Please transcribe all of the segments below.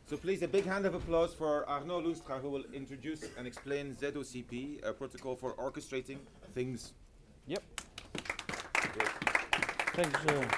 So please, a big hand of applause for Arnaud Loustra, who will introduce and explain ZOCP, a protocol for orchestrating things. Yep. Thanks.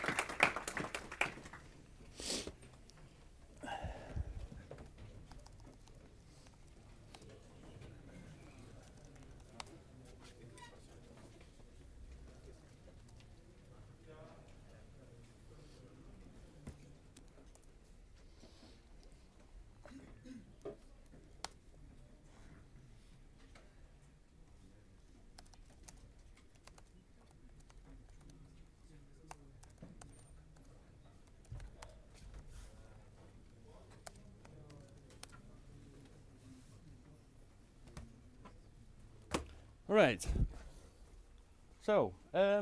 All right. So,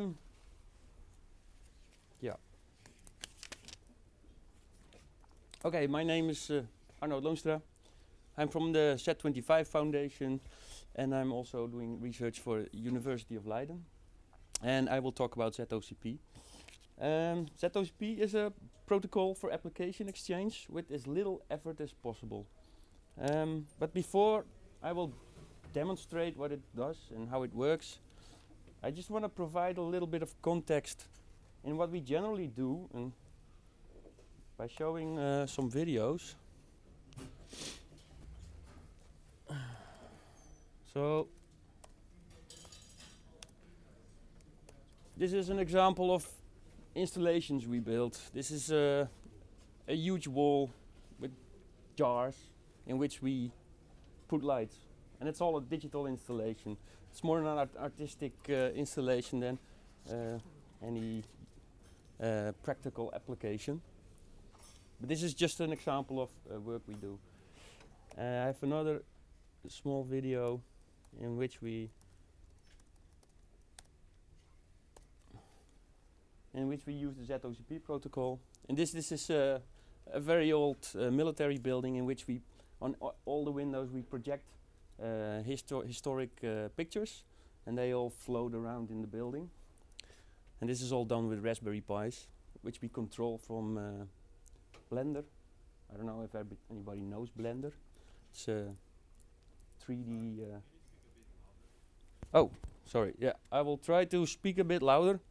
yeah. Okay, my name is Arnaud Loustra. I'm from the Z25 Foundation, and I'm also doing research for University of Leiden. And I will talk about ZOCP. ZOCP is a protocol for application exchange with as little effort as possible. But before I will demonstrate what it does and how it works, I just want to provide a little bit of context in what we generally do, and by showing some videos. So this is an example of installations we built. This is a huge wall with jars in which we put lights. And it's all a digital installation. It's more an artistic installation than any practical application. But this is just an example of work we do. I have another small video in which we use the ZOCP protocol. And this is a very old military building in which we, on all the windows, we project historic pictures, and they all float around in the building. And this is all done with Raspberry Pis, which we control from Blender. I don't know if anybody knows Blender. It's a 3D. Oh, sorry. Yeah, I will try to speak a bit louder.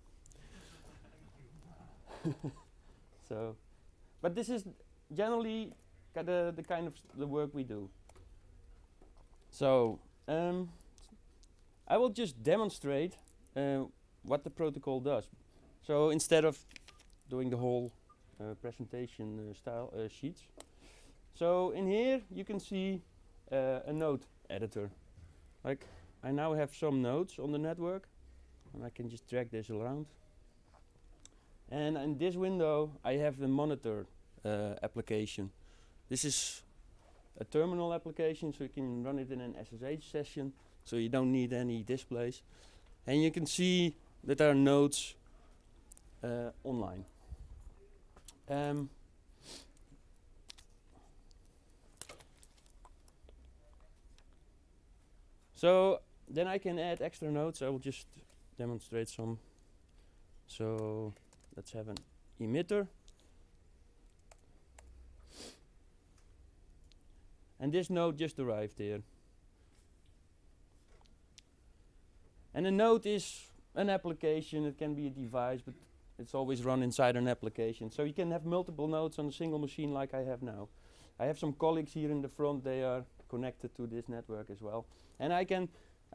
So, but this is generally the kind of the work we do. So, I will just demonstrate what the protocol does. So instead of doing the whole presentation style sheets. So in here you can see a node editor. Like, I now have some nodes on the network, and I can just drag this around. And in this window I have the monitor application. This is a terminal application, so you can run it in an SSH session, so you don't need any displays. And you can see that there are nodes online. So then I can add extra nodes. I will just demonstrate some. So let's have an emitter. And this node just arrived here. And a node is an application. It can be a device, but it's always run inside an application. So you can have multiple nodes on a single machine like I have now. I have some colleagues here in the front. They are connected to this network as well. And I can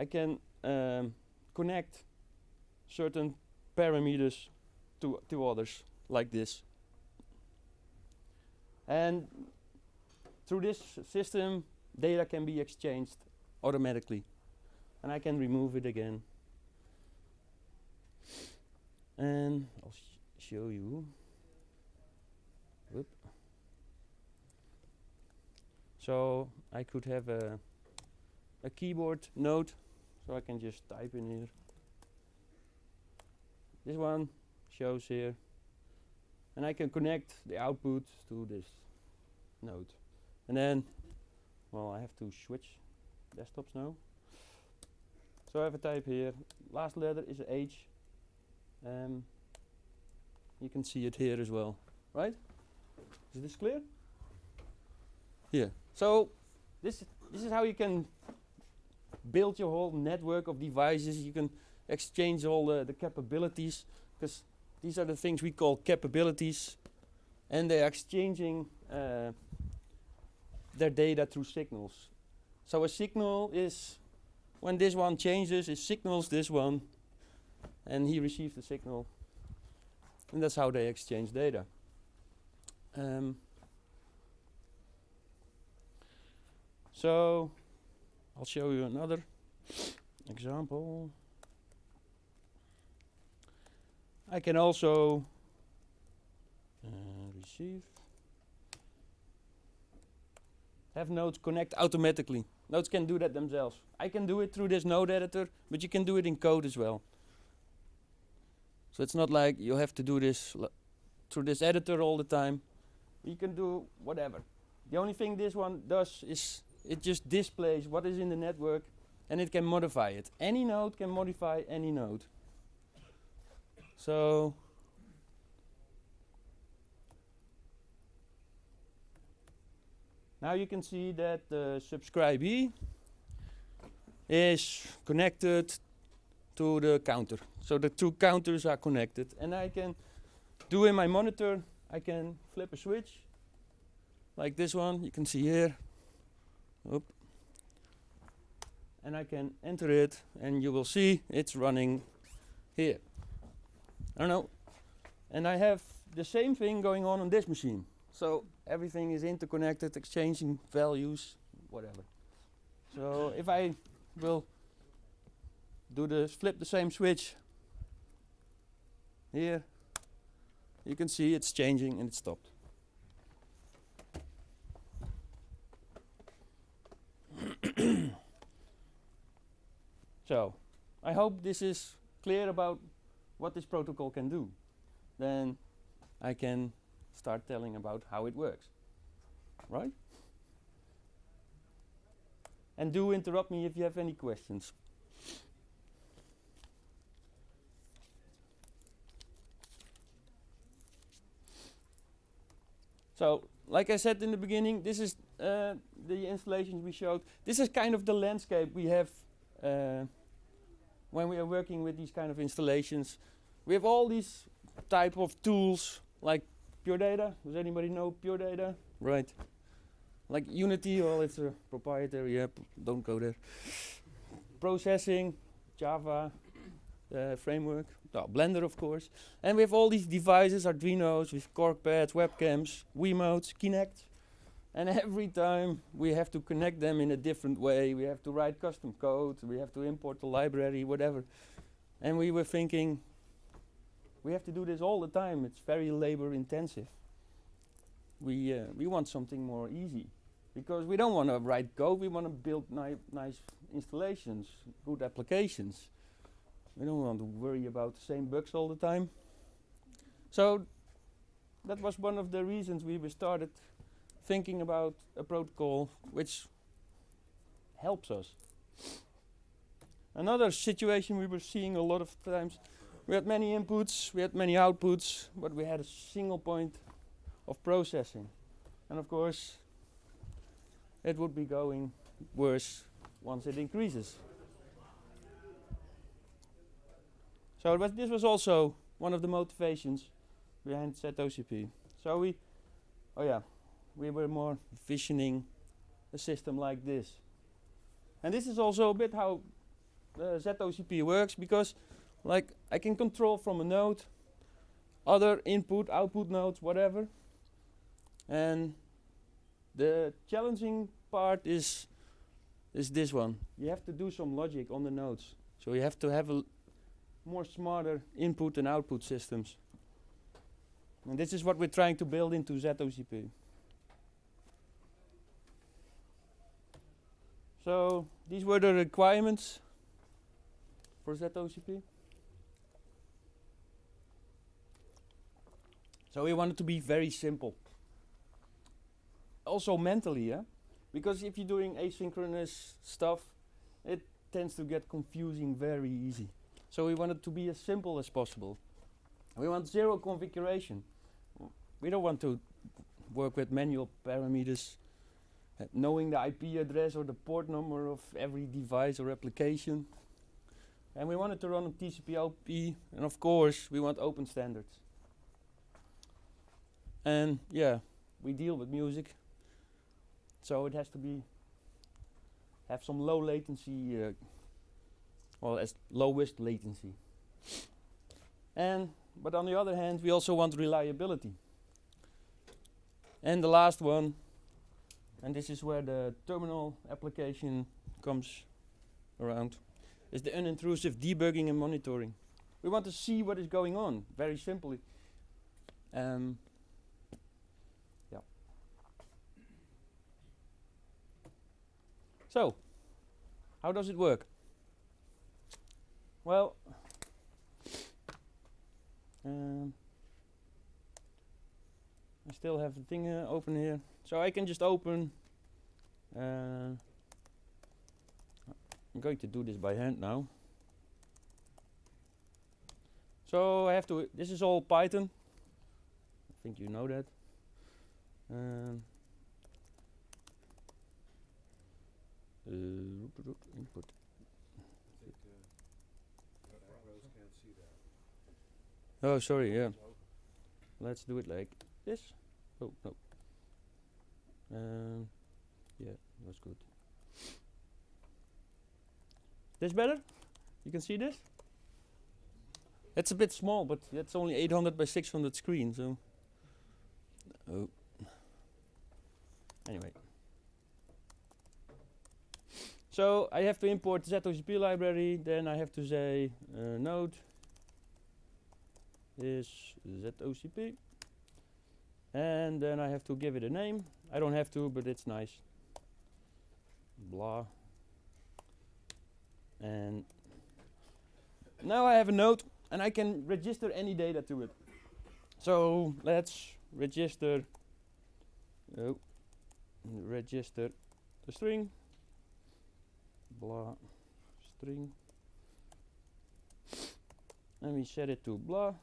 connect certain parameters to others like this. And through this system, data can be exchanged automatically. And I can remove it again. And I'll show you. Whoop. So I could have a keyboard node, so I can just type in here. This one shows here. And I can connect the output to this node. And then, well, I have to switch desktops now. So I have a type here. Last letter is a H. You can see it here as well, right? Is this clear? here. So this is how you can build your whole network of devices. You can exchange all the capabilities, because these are the things we call capabilities, and they are exchanging their data through signals. So a signal is when this one changes, it signals this one, and he receives the signal, and that's how they exchange data. So I'll show you another example. I can also receive. Have nodes connect automatically. Nodes can do that themselves. I can do it through this node editor, but you can do it in code as well. So it's not like you have to do this through this editor all the time. You can do whatever. The only thing this one does is it just displays what is in the network, and it can modify it. Any node can modify any node. So now you can see that the subscribee is connected to the counter. So the two counters are connected, and I can do in my monitor, I can flip a switch like this one, you can see here. Oop. And I can enter it, and you will see it's running here. I don't know. And I have the same thing going on this machine. So everything is interconnected, exchanging values, whatever. So if I will flip the same switch here, you can see it's changing and it stopped. So I hope this is clear about what this protocol can do. Then I can start telling about how it works, right? And do interrupt me if you have any questions. So, like I said in the beginning, this is the installations we showed. This is kind of the landscape we have when we are working with these kind of installations. We have all these type of tools like Pure Data. Does anybody know Pure Data? Right. Like Unity, well, it's a proprietary app. Don't go there. Processing, Java framework. Oh, Blender, of course. And we have all these devices, Arduinos, with corkpads, webcams, Wiimotes, Kinect. And every time we have to connect them in a different way. We have to write custom code. We have to import the library, whatever. And we were thinking, we have to do this all the time. It's very labor intensive. We want something more easy, because we don't want to write code. We want to build nice installations, good applications. We don't want to worry about the same bugs all the time. So that was one of the reasons we started thinking about a protocol which helps us. Another situation we were seeing a lot of times, we had many inputs, we had many outputs, but we had a single point of processing. And of course, it would be going worse once it increases. So this was also one of the motivations behind ZOCP. So we were more visioning a system like this. And this is also a bit how ZOCP works, because like I can control from a node other input, output nodes, whatever. And the challenging part is this one. You have to do some logic on the nodes. So you have to have a more smarter input and output systems. And this is what we're trying to build into ZOCP. So these were the requirements for ZOCP. So we wanted to be very simple. Also mentally, yeah? Because if you're doing asynchronous stuff, it tends to get confusing very easy. So we want it to be as simple as possible. We want zero configuration. We don't want to work with manual parameters. knowing the IP address or the port number of every device or application. And we want it to run on TCP/IP, and of course we want open standards. And yeah, we deal with music, so it has to have some low latency, well, as lowest latency. But on the other hand, we also want reliability. And the last one, and this is where the terminal application comes around, is the unintrusive debugging and monitoring. We want to see what is going on, very simply. Yeah. So, how does it work? Well, I still have the thing open here, so I can just open. I'm going to do this by hand now. So I have to. This is all Python. I think you know that. Input. Oh, sorry. Yeah. Let's do it like this. Oh no. Yeah, that's good. This better? You can see this? It's a bit small, but it's only 800 by 600 screen, so. Oh. Anyway. So I have to import the ZOCP library, then I have to say node is ZOCP, and then I have to give it a name. I don't have to, but it's nice. Blah. And now I have a node, and I can register any data to it. So let's register. Register the string. Blah string. And we set it to blah.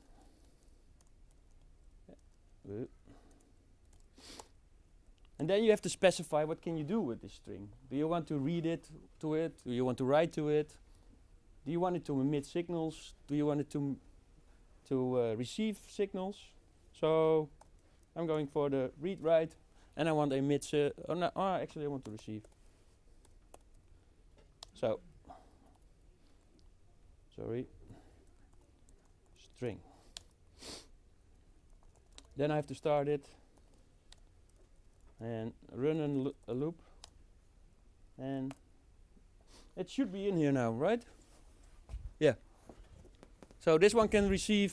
And then you have to specify what can you do with this string. Do you want to read it to it? Do you want to write to it? Do you want it to emit signals? Do you want it to receive signals? So I'm going for the read write, and I want emit. Actually I want to receive. So sorry, string. Then I have to start it and run a loop, and it should be in here now, right? Yeah. So this one can receive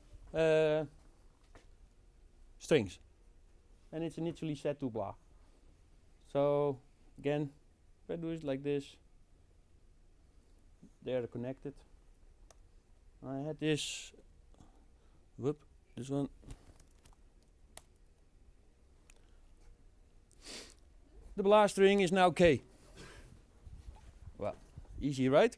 strings, and it's initially set to blah. So again, if I do it like this, they are connected. I had this. This one. The blah string is now K. Well, easy, right?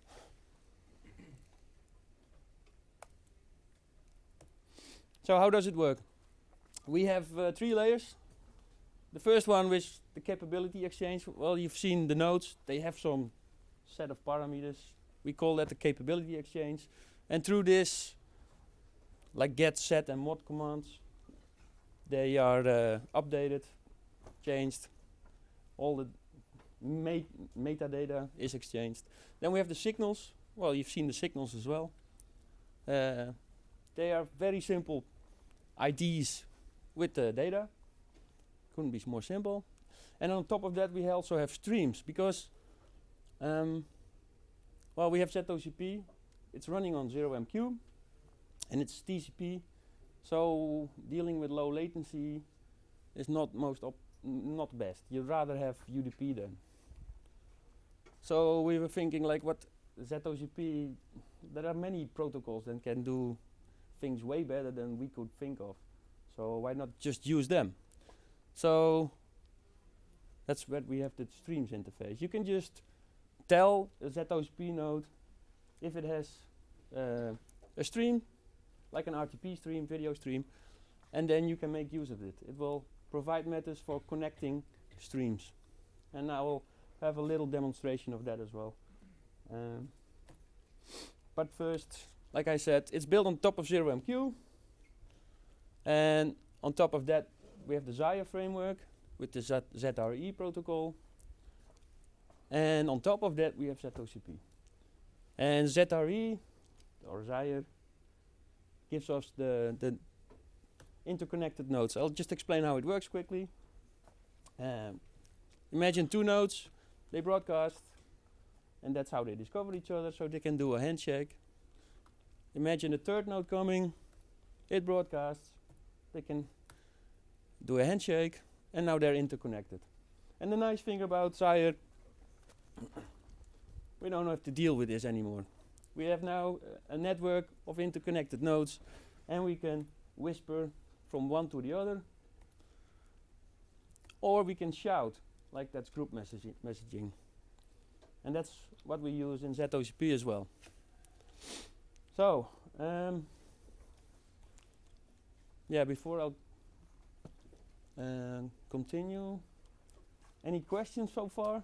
So how does it work? We have 3 layers. The first one with the capability exchange. Well, you've seen the nodes. They have some set of parameters. We call that the capability exchange. And through this, like get, set, and mod commands, they are updated, changed. All the metadata is exchanged. Then we have the signals. Well, you've seen the signals as well. They are very simple IDs with the data. Couldn't be more simple. And on top of that, we also have streams, because well, we have ZOCP. It's running on 0MQ, and it's TCP. So dealing with low latency is not not best. You'd rather have UDP then. So we were thinking, like, what ZOCP, there are many protocols that can do things way better than we could think of. So why not just use them? So that's where we have the streams interface. You can just tell a ZOCP node if it has a stream, like an RTP stream, video stream, and then you can make use of it. It will provide methods for connecting streams. and I will have a little demonstration of that as well. But first, like I said, it's built on top of ZeroMQ, and on top of that we have the Zaire framework with the ZRE protocol, and on top of that we have ZOCP. And ZRE, or Zaire, gives us the interconnected nodes. I'll just explain how it works quickly. Imagine two nodes, they broadcast, and that's how they discover each other, so they can do a handshake. Imagine a third node coming, it broadcasts, they can do a handshake, and now they're interconnected. And the nice thing about Zaire, we don't have to deal with this anymore. We have now a network of interconnected nodes, and we can whisper from one to the other, or we can shout, like that's group messaging. And that's what we use in ZOCP as well. So, yeah, before I'll continue, any questions so far?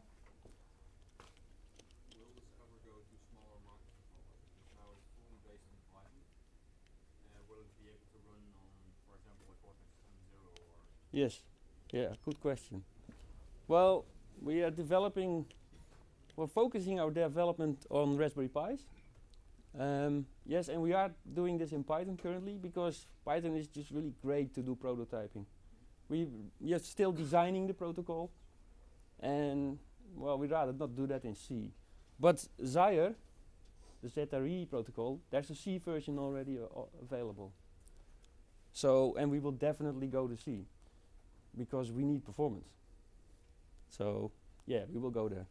Will this ever go to smaller microcontrollers? Now it's fully based on Python. Will it be able to run on, for example, a Cortex M0 or? Yes, yeah, good question. Well, we are developing, we're focusing our development on Raspberry Pis. Yes, and we are doing this in Python currently because Python is just really great to do prototyping. We are still designing the protocol, and well, we'd rather not do that in C. But Zaire, the ZRE protocol, there's a C version already available. So, and we will definitely go to C because we need performance. So, yeah, we will go there.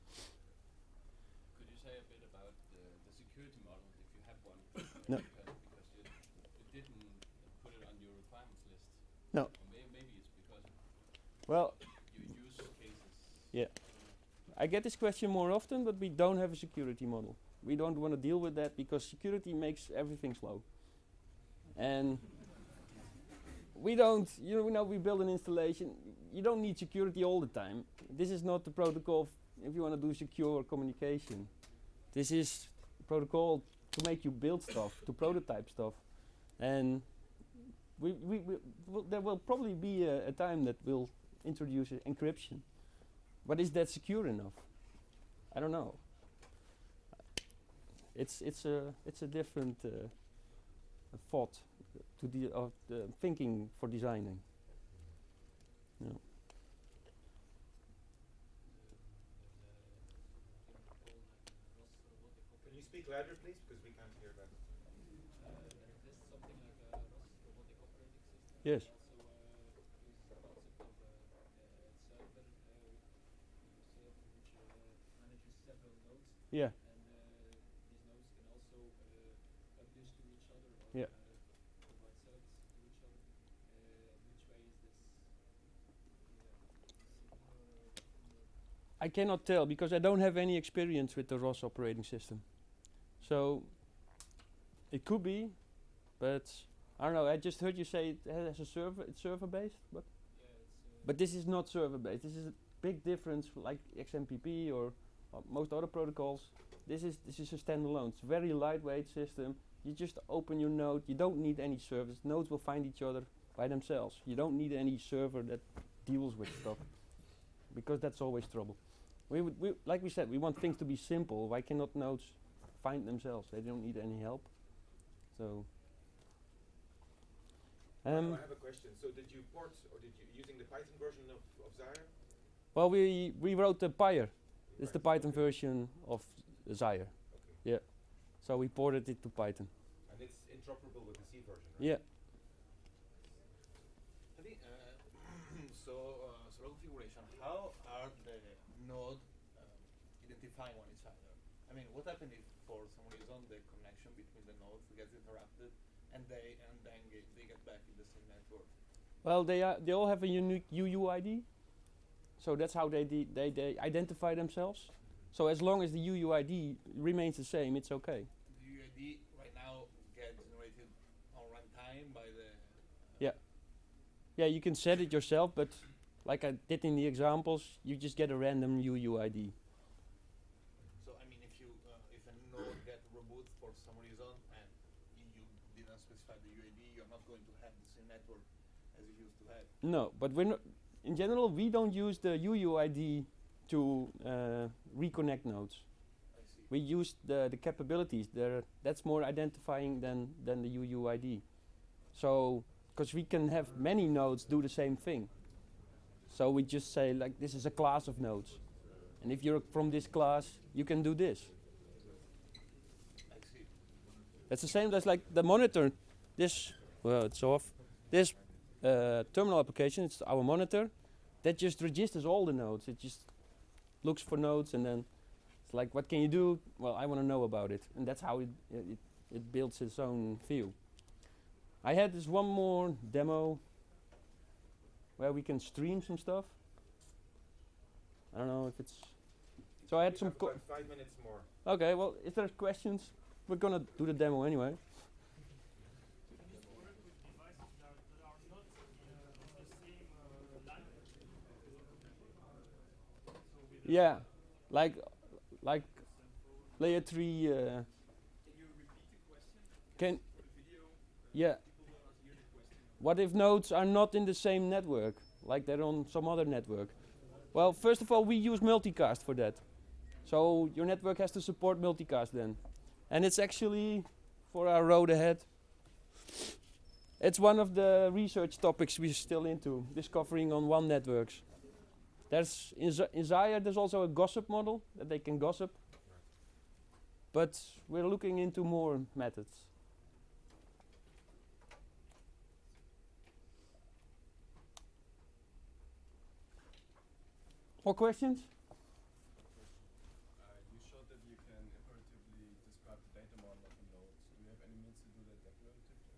Could you say a bit about the security model, if you have one? No. Because you didn't put it on your requirements list. No. Or maybe it's because Well, you use cases. yeah. I get this question more often, but we don't have a security model. We don't want to deal with that because security makes everything slow. And we don't, you know, we build an installation. You don't need security all the time. This is not the protocol if you want to do secure communication. This is protocol to make you build stuff, to prototype stuff. And there will probably be a time that we'll introduce encryption. But is that secure enough? I don't know. It's a different thought to the thinking for designing. Yeah. Can you speak louder, please, because we can't hear that. There exists something like a ROS robotic operating system. Yes. Also uses the concept of a server, which manages several nodes. Yeah. And these nodes can also publish to each other or Yeah. provide service to each other. Which way is this? I cannot tell because I don't have any experience with the ROS operating system. So it could be, but I don't know. I just heard you say it has a server. It's server based, but this is not server based. This is a big difference, like XMPP or most other protocols. This is a standalone. It's a very lightweight system. You just open your node. You don't need any service. Nodes will find each other by themselves. You don't need any server that deals with stuff, because that's always trouble. Like we said, we want things to be simple. Why cannot nodes find themselves? They don't need any help. So. I have a question. So did you port, or did you using the Python version of Zaire? Well, we wrote the Pyre. It's the Right, Python okay. version of Zaire. Okay. Yeah. So we ported it to Python. And it's interoperable with the C version, right? Yeah. I think, so slow configuration, how are the node identifying one each other? I mean, what happens if for some reason the connection between the nodes gets interrupted and then they get back in the same network? Well, they all have a unique UUID. So that's how they identify themselves. So as long as the UUID remains the same, it's okay. The UID right now gets generated on runtime by the. Yeah. Yeah, you can set it yourself, but like I did in the examples, you just get a random UUID. So I mean, if a node get reboot for some reason and you didn't specify the UID, you're not going to have the same network as you used to have. No, but we're not, in general, we don't use the UUID to reconnect nodes. I see. We use the capabilities. That's more identifying than the UUID. So, because we can have many nodes do the same thing. So we just say like this is a class of nodes. And if you're from this class, you can do this. I see. That's the same as like the monitor. This, well, it's off. This terminal application, it's our monitor, that just registers all the nodes. It just looks for nodes and then it's like, what can you do? Well, I want to know about it. And that's how it builds its own view. I had this one more demo where we can stream some stuff. I don't know if it's... So I had We some... have about 5 minutes more. Okay, well, if there's questions, we're gonna do the demo anyway. Yeah, like layer 3. Can you repeat the question? Can For the video, yeah. people will not hear the question. What if nodes are not in the same network, like they're on some other network? Well, first of all, we use multicast for that. So your network has to support multicast then. And it's actually, for our road ahead, it's one of the research topics we're still into, discovering on one networks. There's in Zaire, there's also a gossip model that they can gossip. But we're looking into more methods. More questions? You showed that you can imperatively describe the data model of a node. Do you have any means to do that declaratively?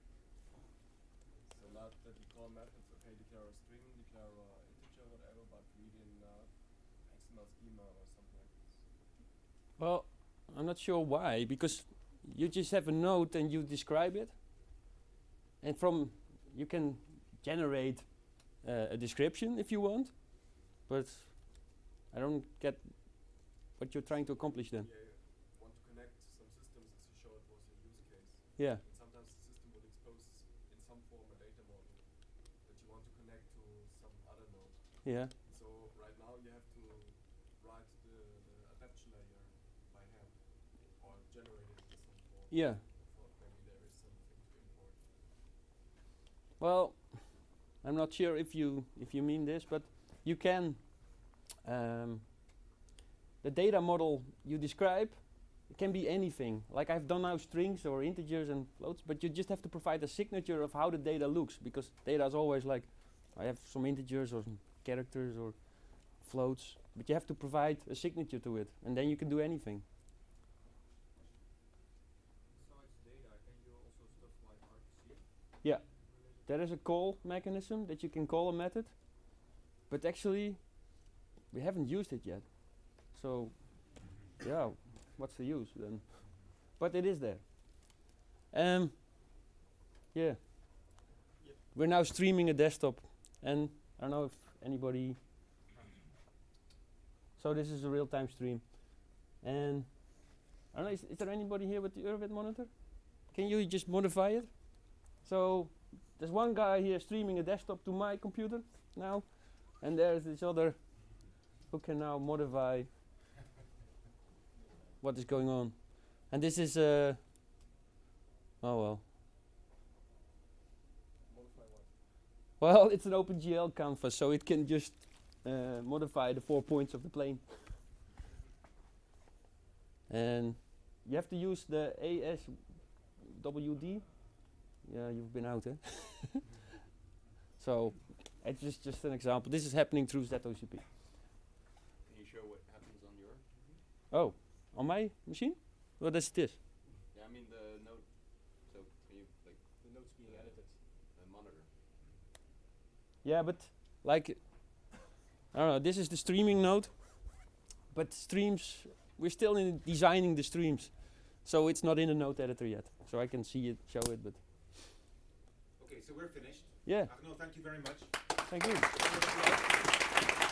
So not that you call methods, okay, declare a string, declare a integer, whatever, but read in XML schema or something like this. Well, I'm not sure why, because you just have a node and you describe it. And from, you can generate a description if you want, but I don't get what you're trying to accomplish then. Yeah, you want to connect some systems, as you showed was your use case. Yeah. And sometimes the system would expose in some form a data model that you want to connect to some other node. Yeah. So right now you have to write the adaptation layer by hand or generate it in some form. Yeah. Before maybe there is something to import. Well, I'm not sure if you mean this, but you can the data model you describe, it can be anything. Like I've done now strings or integers and floats, but you just have to provide a signature of how the data looks, because data is always like, I have some integers or some characters or floats, but you have to provide a signature to it, and then you can do anything. Besides data, can you also stuff like RPC? Yeah, there is a call mechanism that you can call a method, but actually we haven't used it yet. So, yeah, what's the use then? But it is there. Yeah. Yep. We're now streaming a desktop, and I don't know if anybody. So this is a real-time stream, and I don't know. Is there anybody here with the Urbit monitor? Can you just modify it? So there's one guy here streaming a desktop to my computer now, and there's this other who can now modify what is going on. And this is oh well. Modify what? Well, it's an OpenGL canvas, so it can just modify the 4 points of the plane. And you have to use the ASWD. Yeah, you've been out, eh? So it's just an example. This is happening through ZOCP. Can you show what happens on your? Oh, on my machine? What is this? Yeah, I mean the node. So can you like the nodes being edited, the monitor? Yeah, but like, I don't know, this is the streaming node, but streams, we're still in designing the streams. So it's not in the node editor yet. So I can see it, show it, but Okay, so we're finished. yeah. Arnaud, thank you very much. Thank you.